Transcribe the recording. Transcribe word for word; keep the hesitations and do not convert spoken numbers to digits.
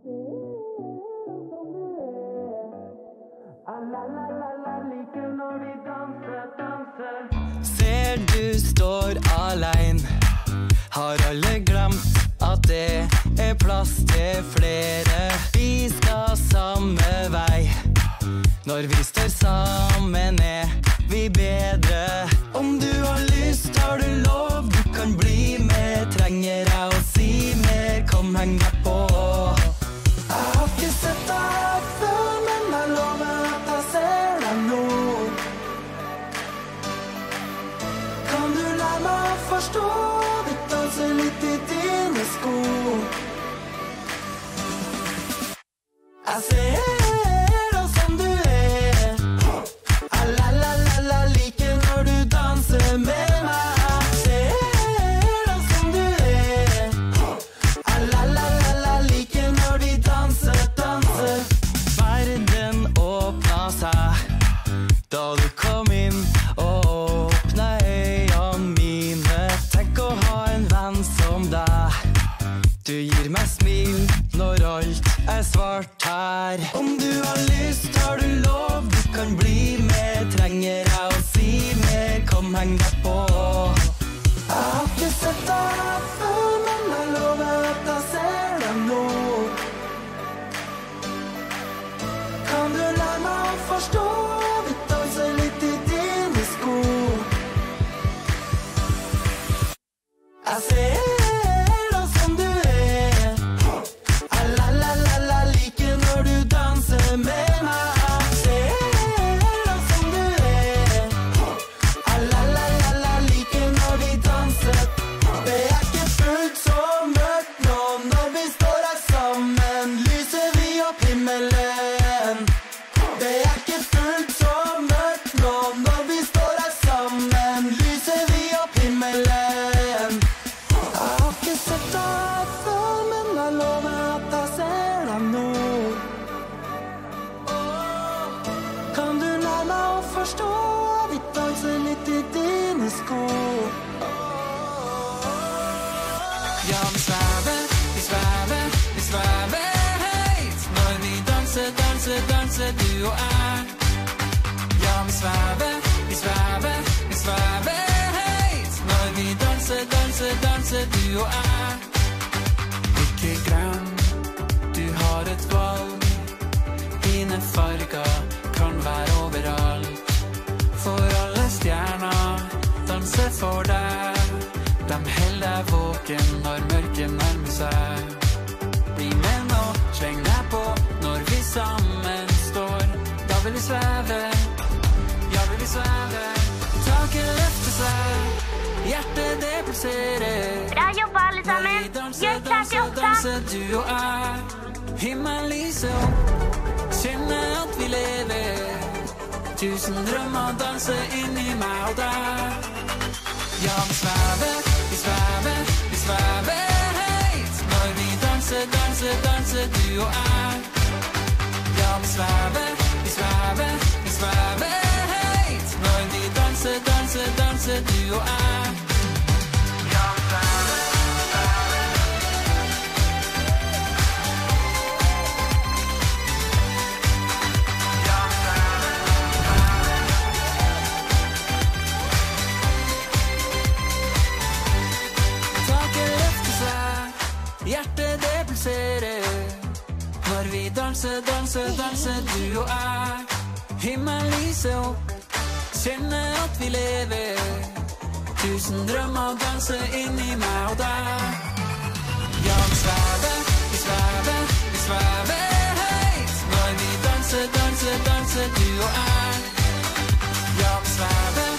Ser du står alene, har alle glemt at det er plass til flere. Vi skal samme vei, når vi står sammen er vi bedre. Om du har lyst, har du lov, du kan bli med. Trenger jeg å si mer, kom heng deg på. Jeg har ikke sett deg før, men jeg lover at jeg ser deg nå. Kan du la meg forstå, vi danser litt i dine sko. Jeg ser deg som du er, la-la-la-la, liker når du danser med meg. Jeg ser deg som du er, la-la-la-la, liker når de danser, danser. Verden åpna seg da du kom inn og åpna øynene mine. Tenk å ha en venn som deg, du gir meg smil når alt er svart her. Om du har lyst, har du lov, du kan bli med. Trenger jeg å si mer, kom heng deg på. Jeg har ikke sett deg før, men jeg lover at jeg ser deg nå. Kan du la meg forstå, vi danser litt i dine sko. Jeg ser deg som du er, la-la-la-la, liker når du danser med meg. Jeg ser deg som du er, la-la-la-la, liker når de danser. Det er ikke fullt så mørkt nå, når vi står her sammen, lyser vi opp himmelen. Det er ikke fullt så mørkt nå, når vi står her sammen, lyser vi opp himmelen. Jeg har ikke sett deg før, men jeg lover at jeg ser deg nå. Kan du la meg å forstå, vi danser litt i dine sko. Ja, vi svever, vi svever, vi svever høyt, når vi danser, danser, danser, du og jeg. Ja, vi svever, vi svever, vi svever høyt, når vi danser, danser, danser, du og jeg. Ikke glem, du har et valg, dine farger kan være overalt. For alle stjerner danser for deg, de holder deg våken når mørket nærmer seg. Bli med nå, sleng deg på, når vi sammen står, da vil vi sveve, ja vil vi sveve. Taket løfter seg, hjertet det pulserer. Bra jobba alle sammen, gjør klart til åtta. Danser du og jeg, himmelen lyser opp, kjenner at vi lever. Tusen drømmer danser inni meg og deg. Ja, vi svever, vi svever, vi svever høyt, når vi danser, danser, danser, du og jeg. Ja, vi svever, vi svever, vi svever høyt, når vi danser, danser, danser, du og jeg. Ja, vi svever. Hjertet det pulserer, når vi danser, danser, danser, du og jeg. Himmelen lyser opp, kjenner at vi lever. Tusen drømmer danser inni meg og deg. Ja, vi svever, vi svever, vi svever høyt, når vi danser, danser, danser, du og jeg. Ja, vi svever.